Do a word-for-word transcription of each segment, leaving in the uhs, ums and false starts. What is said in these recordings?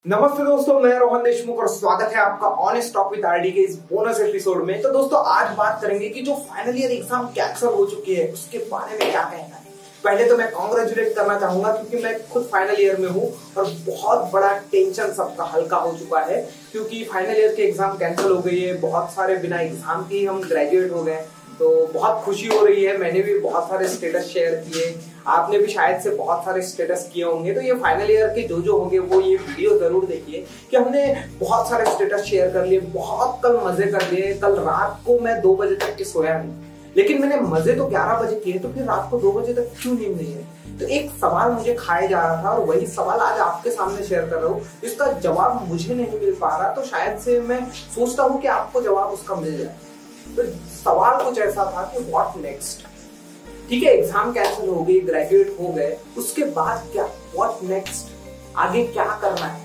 नमस्ते दोस्तों, मैं रोहन देशमुख और स्वागत है आपका ऑनेस्ट टॉक विद आरडी के इस बोनस एपिसोड में। तो दोस्तों आज बात करेंगे कि जो फाइनल ईयर एग्जाम कैंसिल हो चुकी है उसके बारे में क्या कहना है। पहले तो मैं कॉन्ग्रेचुलेट करना चाहूंगा क्योंकि मैं खुद फाइनल ईयर में हूँ और बहुत बड़ा टेंशन सबका हल्का हो चुका है क्योंकि फाइनल ईयर के एग्जाम कैंसिल हो गई है। बहुत सारे बिना एग्जाम के ही हम ग्रेजुएट हो गए, तो बहुत खुशी हो रही है। मैंने भी बहुत सारे स्टेटस शेयर किए, आपने भी शायद से बहुत सारे स्टेटस किए होंगे। तो ये फाइनल ईयर के जो जो होंगे वो ये वीडियो जरूर देखिए कि हमने बहुत सारे स्टेटस शेयर कर लिए, बहुत कल मजे कर लिए। कल रात को मैं दो बजे तक के सोया नहीं, लेकिन मैंने मजे तो ग्यारह बजे किए, तो फिर रात को दो बजे तक क्यों नींद नहीं है। तो एक सवाल मुझे खाया जा रहा था और वही सवाल आज आपके सामने शेयर कर रहा हूँ। इसका जवाब मुझे नहीं मिल पा रहा, तो शायद से मैं सोचता हूँ कि आपको जवाब उसका मिल जाए। तो सवाल कुछ ऐसा था कि व्हाट नेक्स्ट। ठीक है, एग्जाम कैंसिल हो गई, ग्रेजुएट हो गए, उसके बाद क्या, व्हाट नेक्स्ट, आगे क्या करना है।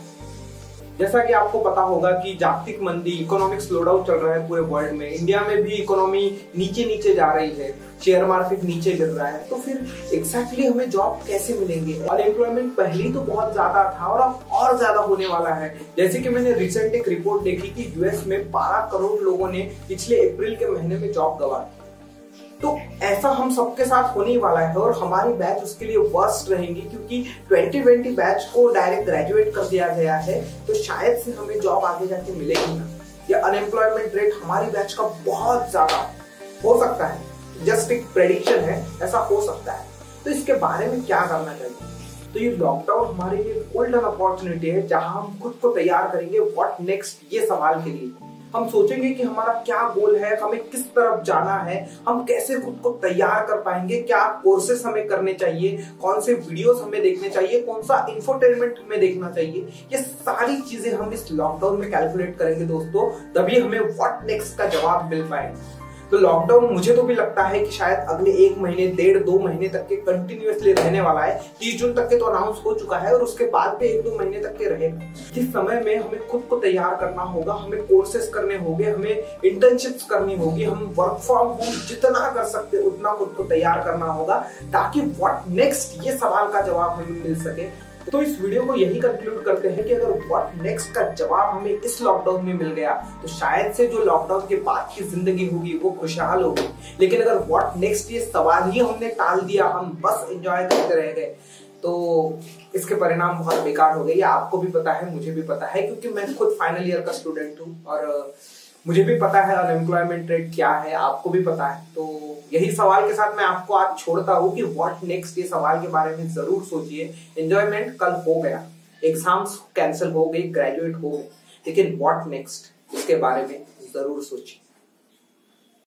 जैसा कि आपको पता होगा कि जागतिक मंदी, इकोनॉमिक स्लोडाउन चल रहा है पूरे वर्ल्ड में। इंडिया में भी इकोनॉमी नीचे नीचे जा रही है, शेयर मार्केट नीचे गिर रहा है। तो फिर एग्जैक्टली हमें जॉब कैसे मिलेंगे। अनएम्प्लॉयमेंट पहले ही तो बहुत ज्यादा था और अब और ज्यादा होने वाला है। जैसे कि मैंने रिसेंट एक रिपोर्ट देखी कि यूएस में बारह करोड़ लोगों ने पिछले अप्रैल के महीने में जॉब गंवा दी। तो ऐसा हम सबके साथ होने वाला है और हमारी बैच उसके लिए वर्स्ट रहेंगी क्योंकि ट्वेंटी ट्वेंटी बैच को डायरेक्ट ग्रेजुएट कर दिया गया है। तो शायद से हमें जॉब आगे जाके मिलेगी ना। या अनएम्प्लॉयमेंट रेट हमारी बैच का बहुत ज्यादा हो सकता है, जस्ट एक प्रेडिक्शन है, ऐसा हो सकता है। तो इसके बारे में क्या करना चाहिए। तो ये लॉकडाउन हमारे लिए गोल्डन अपॉर्चुनिटी है जहां हम खुद को तैयार करेंगे व्हाट नेक्स्ट ये सवाल के लिए। हम सोचेंगे कि हमारा क्या गोल है, हमें किस तरफ जाना है, हम कैसे खुद को तैयार कर पाएंगे, क्या कोर्सेस हमें करने चाहिए, कौन से वीडियोस हमें देखने चाहिए, कौन सा इंफोटेनमेंट हमें देखना चाहिए। ये सारी चीजें हम इस लॉकडाउन में कैलकुलेट करेंगे दोस्तों, तभी हमें व्हाट नेक्स्ट का जवाब मिल पाएगा। तो लॉकडाउन मुझे तो भी लगता है कि शायद अगले एक महीने डेढ़ दो महीने तक के कंटिन्यूअसली रहने वाला है। तीस जून तक के तो अनाउंस हो चुका है और उसके बाद भी एक दो महीने तक के रहेगा। इस समय में हमें खुद को तैयार करना होगा, हमें कोर्सेज करने होंगे, हमें इंटर्नशिप्स करनी होगी, हम वर्क फ्रॉम होम जितना कर सकते उतना खुद को तैयार करना होगा ताकि व्हाट नेक्स्ट ये सवाल का जवाब हमें मिल सके। तो इस वीडियो को यही कंक्लूड करते हैं कि अगर व्हाट नेक्स्ट का जवाब हमें इस लॉकडाउन में मिल गया तो शायद से जो लॉकडाउन के बाद की जिंदगी होगी वो खुशहाल होगी। लेकिन अगर व्हाट नेक्स्ट ये सवाल ही हमने टाल दिया, हम बस एंजॉय करते रह गए, तो इसके परिणाम बहुत बेकार हो गए। ये आपको भी पता है, मुझे भी पता है, क्योंकि मैं खुद फाइनल ईयर का स्टूडेंट हूँ और मुझे भी पता है अनएम्प्लॉयमेंट रेट क्या है, आपको भी पता है। तो यही सवाल के साथ मैं आपको आज छोड़ता हूँ कि व्हाट नेक्स्ट ये सवाल के बारे में जरूर सोचिए। एंजॉयमेंट कल हो गया, एग्जाम्स कैंसिल हो गई, ग्रेजुएट हो गए, लेकिन व्हाट नेक्स्ट इसके बारे में जरूर सोचिए।